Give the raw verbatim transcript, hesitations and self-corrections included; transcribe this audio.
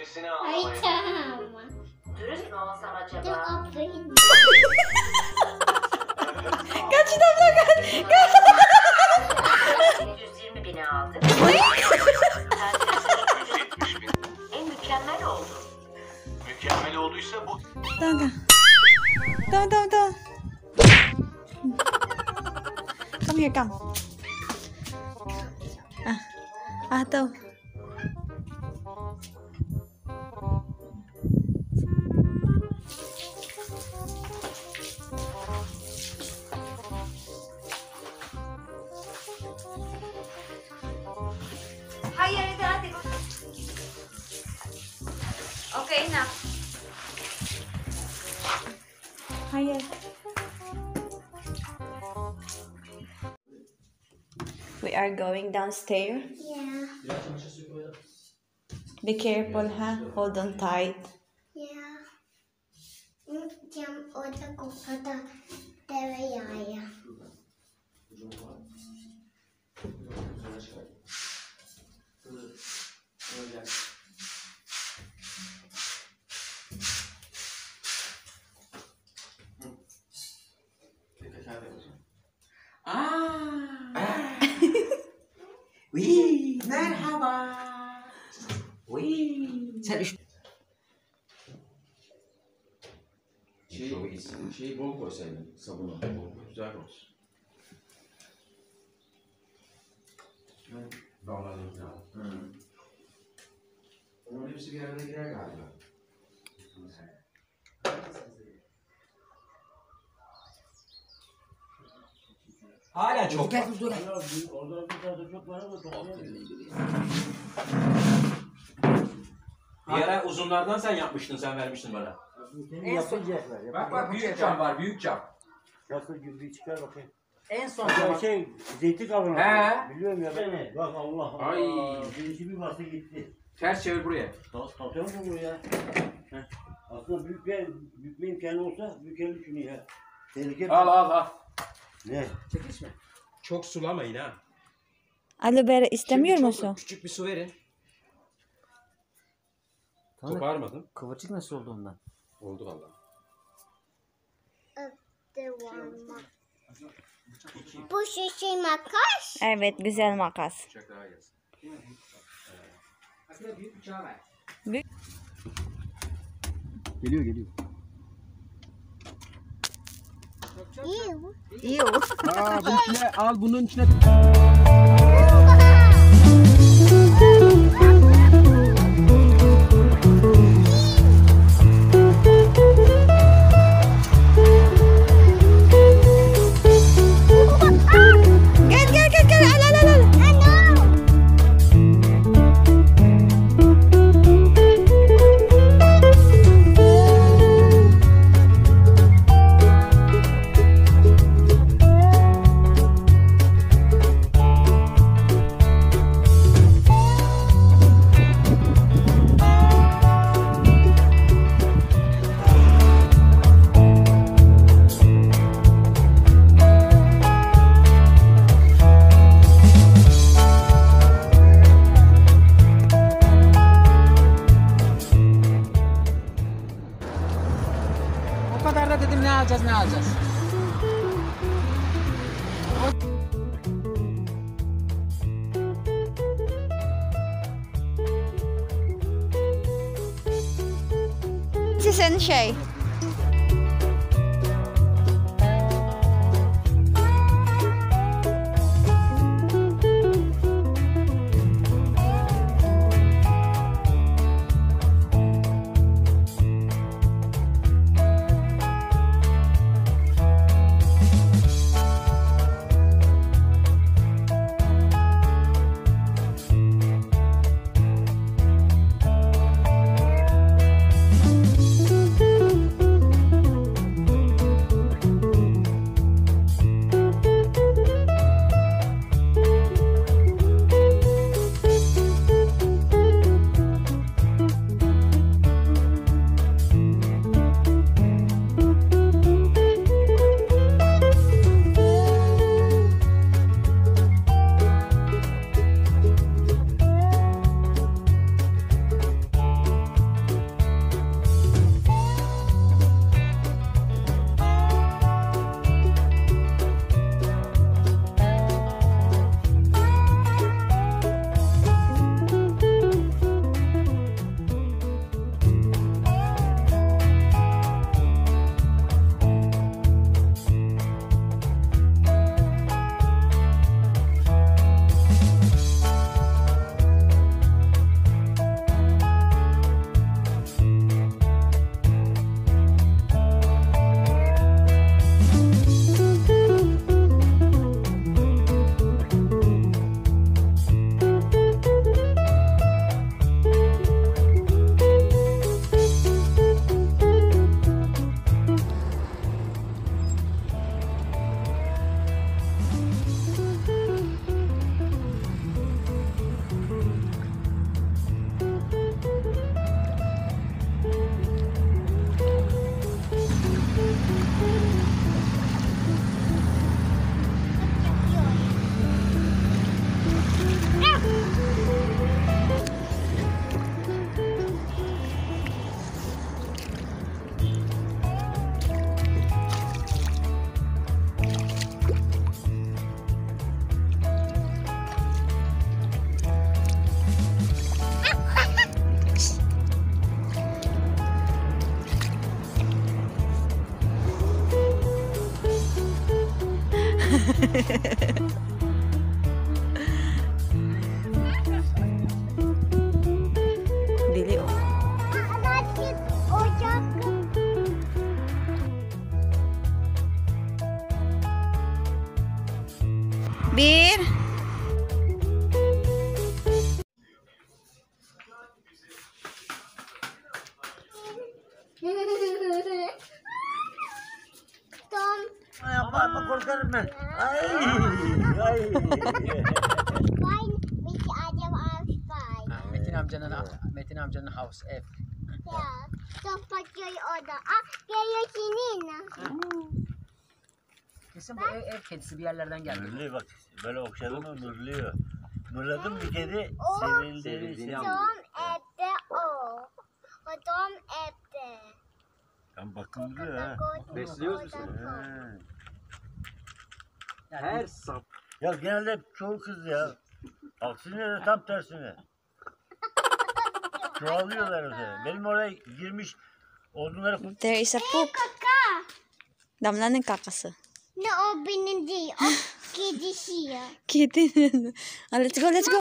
Ay tamam. Dürüst mü olsam acaba? Kaç damla kaç? yüz yirmi bini aldık. En mükemmel oldu. Mükemmel olduysa bu. Tamam tamam. Tamam tamam tamam. Come here, come. Ah, ah tamam. Hayır hadi hadi. Okay enough. Hayır. We are going downstairs. Yeah. Be careful, huh? Hold on tight. Yeah. Cam orada kokuda tereyağı. Wih, merhaba. Wih, sen üç... Şey, şeyi bol koysaydın sabunu. Bol, güzel olsun. Dağlarını falan. Hı. Onun hepsi bir arada girer galiba. Hala çok var. Orada bir tane çok var ama Bir ara uzunlardan sen yapmıştın, sen vermiştin bana. yapacaklar. Bak bak büyük cam var, büyük cam. Nasıl gibi çıkar bakayım. En son Ya zaman... şey, zeytin kavrulu. He. Biliyorum ya ben. Bak Allah Allah. Ay. Birisi bir bastı gitti. Ters çevir buraya. Satıyor mu bu ya? Heh. Aslında büyük bir, büyük bir imkanı olsa büyükelim şunu ya. Tehlike. Al al al. Ne? Çekilme. Çok sulamayın ha. Aloe vera istemiyor Şimdi musun? çok küçük bir su verin. Koparmadın. Kıvırcık nasıl oldu ondan? Oldu vallahi. Bu şişe makas. Evet, güzel makas. Bıçak daha gelsin. Aslında büyük bıçağı ver. Büyük. Geliyor geliyor. İyi. İyi o. Aa bunun içine al bunun içine. Gel gel gel gel al al al. O kadar da dedim ne alacağız ne alacağız. Sizin şey. Dili oh. Anacık ocak. Bir. Tom. Yapma yapma korkarım ben. Ay ay. Bay Miki acaba Ausbay. Metin amcanın Metin amcanın house ev. Ya. Sohbet köy orada. Ah geliyor senin. Kesin bu ev, ev kedisi bir yerlerden geldi. Mırlıyor bak. Böyle okşadı mı mırlıyor. Mırladım bir kedi O- sevildiğini seviyor. Tom evde o. O Tom evde. Tam bakımlıyor ha. Besliyoruz biz Orada seni. Tom. Yani Her sap. Ya genelde hep çoğu kız ya. Aksine de tam tersine. Çoğalıyorlar öyle. Benim oraya girmiş odunları There is a poop. Kaka. Damlanın kakası. Ne o benim değil. O kedisi ya. Kedi. Ah, let's go, let's go.